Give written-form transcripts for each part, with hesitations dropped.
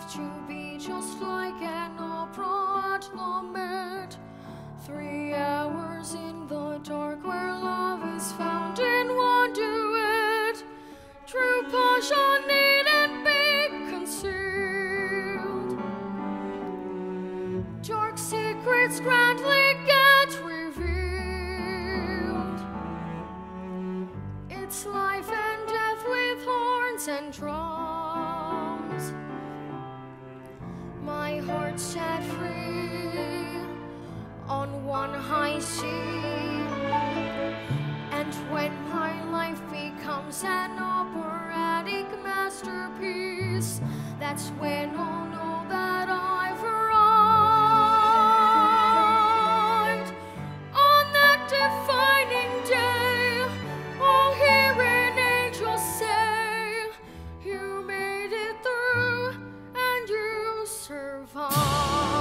to be just like an opera at Lambert. 3 hours in the dark where love is found in one duet. True passion needn't be concealed. Dark secrets grandly get revealed. It's life and death with horns and drums. My heart set free on one high sea. And when my life becomes an operatic masterpiece, that's when I'll know that I've arrived. On that defining day, I'll hear an angel say, you made it through and you survived.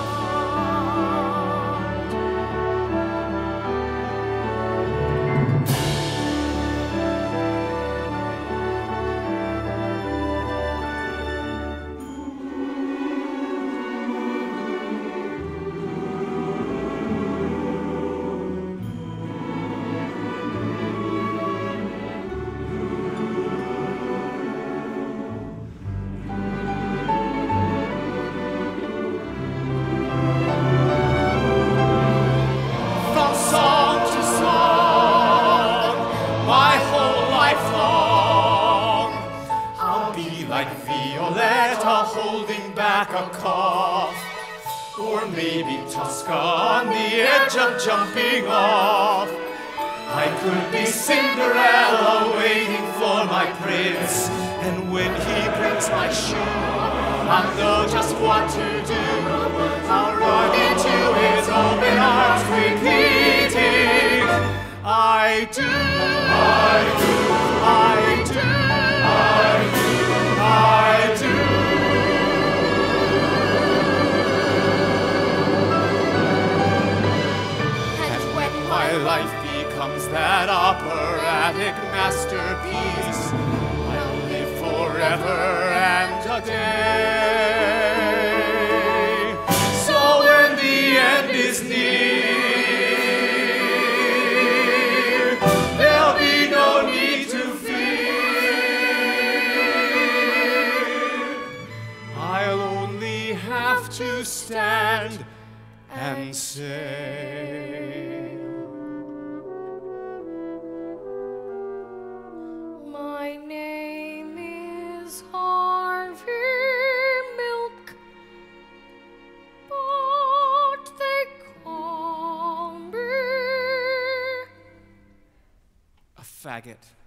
Holding back a cough, or maybe Tosca on the edge of jumping off. I could be Cinderella waiting for my prince, and when he brings my shoe, I'll know just what to do. I'll run into his open arms repeating, I do, I do, I do, I do, I do. My life becomes that operatic masterpiece. I'll live forever and a day. So when the end is near, there'll be no need to fear. I'll only have to stand and say, my name is Harvey Milk, but they call me a faggot.